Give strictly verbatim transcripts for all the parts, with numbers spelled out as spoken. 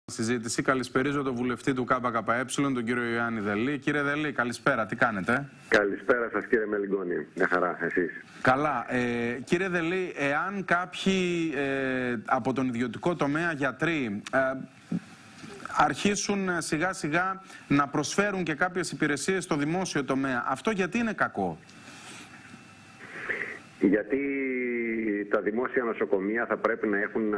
Συζήτηση. Καλησπερίζω τον βουλευτή του ΚΚΕ, τον κύριο Ιωάννη Δελή. Κύριε Δελή, καλησπέρα. Τι κάνετε? Καλησπέρα σας, κύριε Μελιγκόνη. Μια χαρά, εσείς? Καλά. Ε, κύριε Δελή, εάν κάποιοι ε, από τον ιδιωτικό τομέα γιατροί ε, αρχίσουν σιγά σιγά να προσφέρουν και κάποιες υπηρεσίες στο δημόσιο τομέα, αυτό γιατί είναι κακό? Γιατί τα δημόσια νοσοκομεία θα πρέπει να έχουν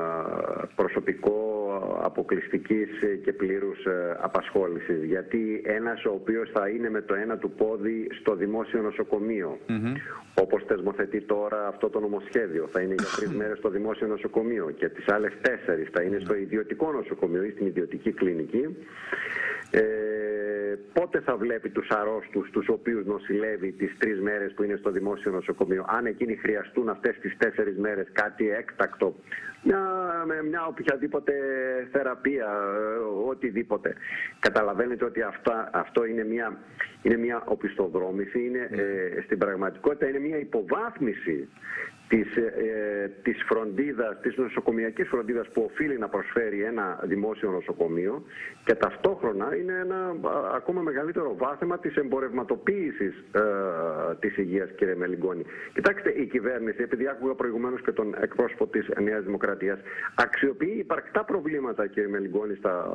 προσωπικό αποκλειστικής και πλήρους απασχόλησης. Γιατί ένας ο οποίος θα είναι με το ένα του πόδι στο δημόσιο νοσοκομείο, mm-hmm. όπως θεσμοθετεί τώρα αυτό το νομοσχέδιο, θα είναι για τρεις μέρες στο δημόσιο νοσοκομείο και τις άλλες τέσσερις θα είναι στο ιδιωτικό νοσοκομείο ή στην ιδιωτική κλινική, ε, πότε θα βλέπει τους αρρώστους τους οποίους νοσηλεύει τις τρεις μέρες που είναι στο δημόσιο νοσοκομείο? Αν εκείνοι χρειαστούν αυτές τις τέσσερις μέρες κάτι έκτακτο, μια, μια οποιαδήποτε θεραπεία, οτιδήποτε. Καταλαβαίνετε ότι αυτά, αυτό είναι μια, είναι μια οπισθοδρόμηση, είναι, ε, στην πραγματικότητα είναι μια υποβάθμιση της, ε, της φροντίδας, της νοσοκομιακής φροντίδας που οφείλει να προσφέρει ένα δημόσιο νοσοκομείο, και ταυτόχρονα είναι ένα α, ακόμα μεγαλύτερο βάθημα της εμπορευματοποίησης ε, της υγείας, κύριε Μελιγκόνη. Κοιτάξτε, η κυβέρνηση, επειδή άκουγα προηγουμένως και τον εκπρόσωπο της Νέας Δημοκρατίας, αξιοποιεί υπαρκτά προβλήματα, κύριε Μελιγκόνη, στα,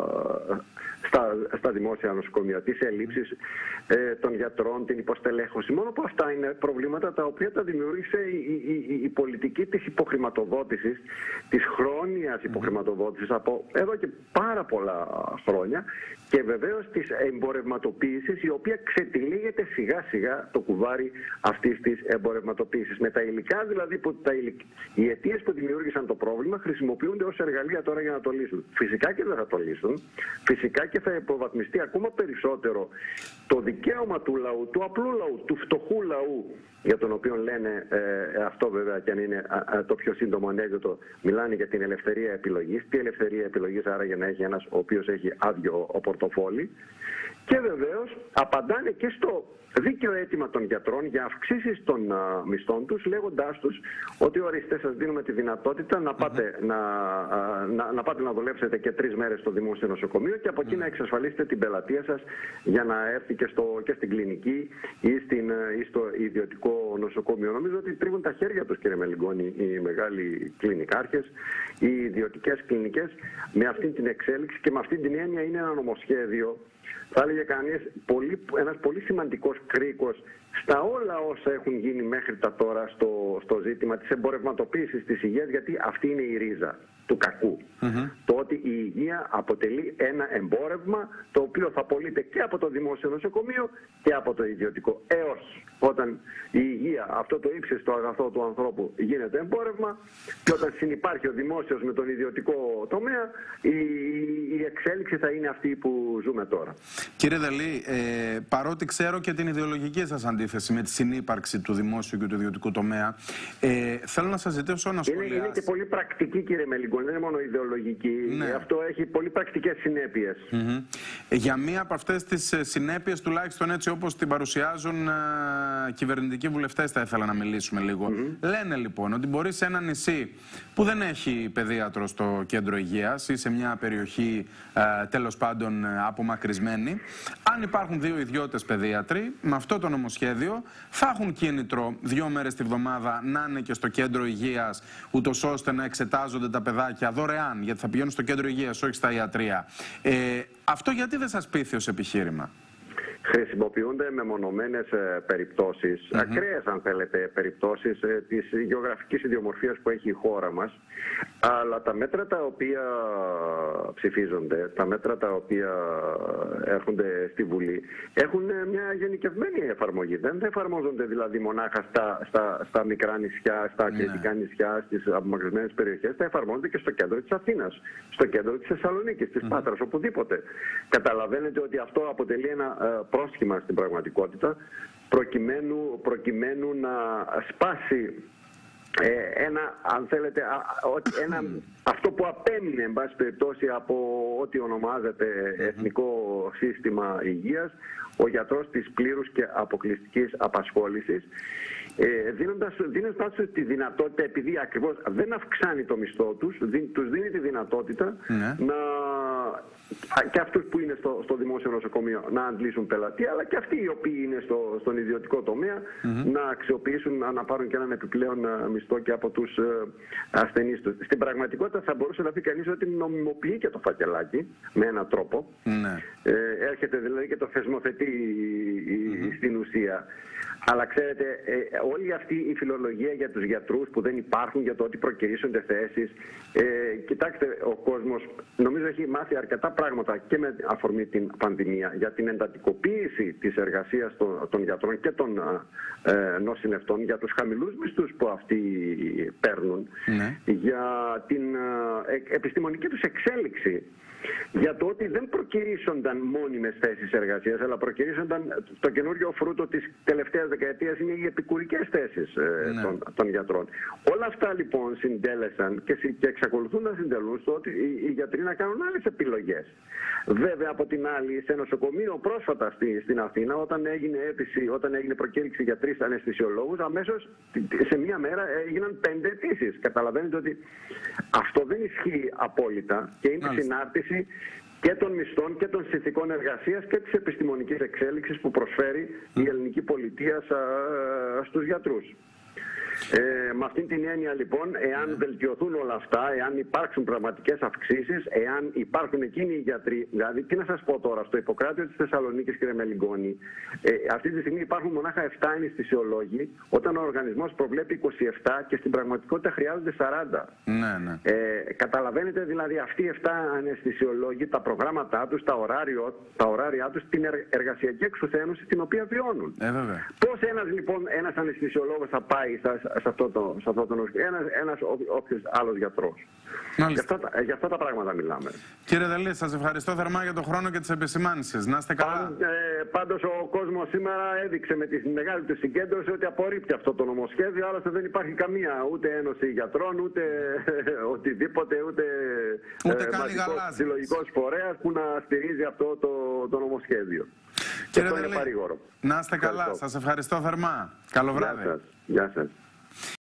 στα, στα δημόσια νοσοκομεία, τις ελλείψεις ε, των γιατρών, την υποστελέχωση. Μόνο που αυτά είναι προβλήματα τα οποία τα δημιούργησε η, η, η, η πολιτική της υποχρηματοδότησης, της χρόνιας υποχρηματοδότησης από εδώ και πάρα πολλά χρόνια, και βεβαίως της εμπορευματοποίησης, η οποία ξετυλίγεται σιγά σιγά το κουβάρι αυτής της εμπορευματοποίησης. Με τα υλικά δηλαδή, που τα υλικ... οι αιτίες που δημιούργησαν το πρόβλημα χρησιμοποιούνται ως εργαλεία τώρα για να το λύσουν. Φυσικά και δεν θα το λύσουν. Φυσικά και θα υποβαθμιστεί ακόμα περισσότερο το δικαίωμα του λαού, του απλού λαού, του φτωχού λαού, για τον οποίο λένε, ε, αυτό βέβαια και αν είναι α, α, το πιο σύντομο ανέκδοτο, μιλάνε για την ελευθερία επιλογής. Τι ελευθερία επιλογής άρα για να έχει ένας ο οποίος έχει άδειο ο πορτοφόλι? Και βεβαίως απαντάνε και στο δίκαιο αίτημα των γιατρών για αυξήσεις των α, μισθών τους, λέγοντάς τους ότι ορίστε, σας δίνουμε τη δυνατότητα να πάτε, mm-hmm. να, α, να, να πάτε να δουλέψετε και τρεις μέρες στο δημόσιο νοσοκομείο και από εκεί mm-hmm. να εξασφαλίσετε την πελατεία σας για να έρθει και, στο, και στην κλινική ή, στην, ή στο ιδιωτικό νοσοκομείο. Νομίζω ότι τρίβουν τα χέρια τους, κύριε Μελιγκόνη, οι μεγάλοι κλινικάρχες, οι ιδιωτικές κλινικές, με αυτή την εξέλιξη, και με αυτή την έννοια είναι ένα νομοσχέδιο, θα έλεγε κανείς, πολύ, ένας πολύ σημαντικός κρίκος στα όλα όσα έχουν γίνει μέχρι τα τώρα στο, στο ζήτημα της εμπορευματοποίησης της υγείας, γιατί αυτή είναι η ρίζα του κακού. Mm-hmm. Το ότι η υγεία αποτελεί ένα εμπόρευμα το οποίο θα πωλείται και από το δημόσιο νοσοκομείο και από το ιδιωτικό. Ε, όχι. Όταν η υγεία, αυτό το ύψιστο αγαθό του ανθρώπου, γίνεται εμπόρευμα, και όταν συνυπάρχει ο δημόσιος με τον ιδιωτικό τομέα, η, η εξέλιξη θα είναι αυτή που ζούμε τώρα. Κύριε Δελή, ε, παρότι ξέρω και την ιδεολογική σας αντίθεση με τη συνύπαρξη του δημόσιου και του ιδιωτικού τομέα, ε, θέλω να σας ζητήσω να σχολιάσετε. Είναι, είναι και πολύ πρακτική, κύριε Μελιγκόνη, δεν είναι μόνο ιδεολογική. Ναι. Αυτό έχει πολύ πρακτικές συνέπειες. Mm-hmm. Για μία από αυτές τις συνέπειες, τουλάχιστον έτσι όπως την παρουσιάζουν ε, κυβερνητικοί βουλευτές, θα ήθελα να μιλήσουμε λίγο. Mm-hmm. Λένε λοιπόν ότι μπορεί σε ένα νησί που δεν έχει παιδίατρο στο κέντρο υγείας ή σε μια περιοχή ε, τέλος πάντων απομακρυσμένη, αν υπάρχουν δύο ιδιώτες παιδίατροι, με αυτό το νομοσχέδιο θα έχουν κίνητρο δύο μέρες τη βδομάδα να είναι και στο κέντρο υγείας, ούτως ώστε να εξετάζονται τα παιδάκια δωρεάν, γιατί θα πηγαίνουν στο κέντρο υγείας, όχι στα ιατρεία. Ε, αυτό γιατί δεν σας πείθει ως επιχείρημα? Χρησιμοποιούνται μεμονωμένες ε, περιπτώσεις, mm-hmm. ακραίες αν θέλετε περιπτώσεις ε, της γεωγραφικής ιδιομορφίας που έχει η χώρα μας, αλλά τα μέτρα τα οποία ψηφίζονται, τα μέτρα τα οποία έρχονται στη Βουλή, έχουν μια γενικευμένη εφαρμογή. Δεν εφαρμόζονται δηλαδή μονάχα στα, στα, στα μικρά νησιά, στα ακριτικά mm-hmm. νησιά, στις απομακρυσμένες περιοχές, τα εφαρμόζονται και στο κέντρο της Αθήνας, στο κέντρο της Θεσσαλονίκης, της mm-hmm. Πάτρας, οπουδήποτε. Καταλαβαίνετε ότι αυτό αποτελεί ένα ε, πρόσχημα στην πραγματικότητα, προκειμένου, προκειμένου να σπάσει ε, ένα, αν θέλετε, α, ένα, αυτό που απέμεινε, εν πάση περιπτώσει, από ό,τι ονομάζεται Εθνικό Σύστημα Υγείας, ο γιατρός της πλήρους και αποκλειστικής απασχόλησης, ε, δίνοντας, δίνοντας τη δυνατότητα, επειδή ακριβώς δεν αυξάνει το μισθό τους, δι, τους δίνει τη δυνατότητα mm. να και αυτούς που είναι στο, στο δημόσιο νοσοκομείο να αντλήσουν πελατεία, αλλά και αυτοί οι οποίοι είναι στο, στον ιδιωτικό τομέα mm-hmm. να αξιοποιήσουν, να πάρουν και έναν επιπλέον μισθό και από τους ασθενείς τους. Στην πραγματικότητα θα μπορούσε να πει κανείς ότι νομιμοποιεί και το φακελάκι με έναν τρόπο. Mm-hmm. Ε, έρχεται δηλαδή και το θεσμοθετεί mm-hmm. στην ουσία. Αλλά ξέρετε, ε, όλη αυτή η φιλολογία για τους γιατρούς που δεν υπάρχουν, για το ότι προκυρήσονται θέσεις, ε, κοιτάξτε, ο κόσμος νομίζω έχει μάθει αρκετά πράγματα και με αφορμή την πανδημία για την εντατικοποίηση της εργασίας των, των γιατρών και των ε, νοσηλευτών, για τους χαμηλούς μισθούς που αυτοί παίρνουν, ναι. για την ε, επιστημονική τους εξέλιξη. Για το ότι δεν προκυρήσονταν μόνιμες θέσεις εργασίας, αλλά προκυρήσονταν το καινούριο φρούτο της τελευταίας δεκαετίας είναι οι επικουρικές θέσεις ε, ναι. των, των γιατρών. Όλα αυτά λοιπόν συντέλεσαν και, και εξακολουθούν να συντελούν στο ότι οι, οι γιατροί να κάνουν άλλες επιλογές. Βέβαια από την άλλη, σε νοσοκομείο πρόσφατα στη, στην Αθήνα, όταν έγινε αίτηση, όταν έγινε προκήρυξη για τρεις αναισθησιολόγους, αμέσως σε μία μέρα έγιναν πέντε αιτήσεις. Καταλαβαίνετε ότι αυτό δεν ισχύει απόλυτα και είναι Μάλιστα. συνάρτηση και των μισθών και των συνθηκών εργασίας και της επιστημονικής εξέλιξης που προσφέρει η ελληνική πολιτεία στους γιατρούς. Ε, με αυτήν την έννοια λοιπόν, εάν βελτιωθούν όλα αυτά, εάν υπάρξουν πραγματικές αυξήσεις, εάν υπάρχουν εκείνοι οι γιατροί, δηλαδή τι να σας πω τώρα, στο Ιπποκράτιο της Θεσσαλονίκης, κύριε Μελιγκόνη, ε, αυτή τη στιγμή υπάρχουν μονάχα επτά αναισθησιολόγοι, όταν ο οργανισμός προβλέπει είκοσι επτά και στην πραγματικότητα χρειάζονται σαράντα. Ναι, ναι. Ε, καταλαβαίνετε δηλαδή αυτοί οι επτά αναισθησιολόγοι, τα προγράμματά τους, τα, ωράριο, τα ωράρια τους, την εργασιακή εξουθένωση την οποία βιώνουν. Ε, Πώς ένας λοιπόν, ένας αναισθησιολόγος θα πάει στα σε αυτό το, σε αυτό το νοσοκομείο, ένας, ένας όποιος άλλος γιατρός. Για αυτά, για αυτά τα πράγματα μιλάμε. Κύριε Δελή, σας ευχαριστώ θερμά για τον χρόνο και τις επισημάνσεις. Να είστε καλά. Πάν, ε, πάντως ο κόσμος σήμερα έδειξε με τη μεγάλη του συγκέντρωση ότι απορρίπτει αυτό το νομοσχέδιο, άλλωστε δεν υπάρχει καμία ούτε ένωση γιατρών, ούτε οτιδήποτε, ούτε, ούτε ε, μαζικός συλλογικός φορέας που να στηρίζει αυτό το, το νομοσχέδιο. Κύριε Δελή, να είστε καλά. Σας ευχαριστώ θερμά. Καλό βράδυ. Γεια σας. Γεια σας.